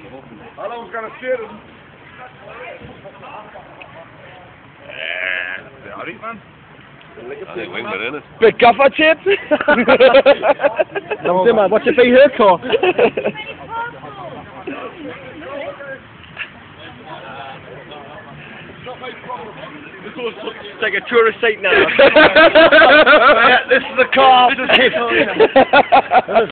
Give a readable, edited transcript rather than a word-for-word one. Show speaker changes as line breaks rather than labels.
How long's gonna steer him? Alright, man.
Big Gaffa Tape. Zimmer, what's your big haircut?
Take a tourist site now. Yeah, this is the car. This is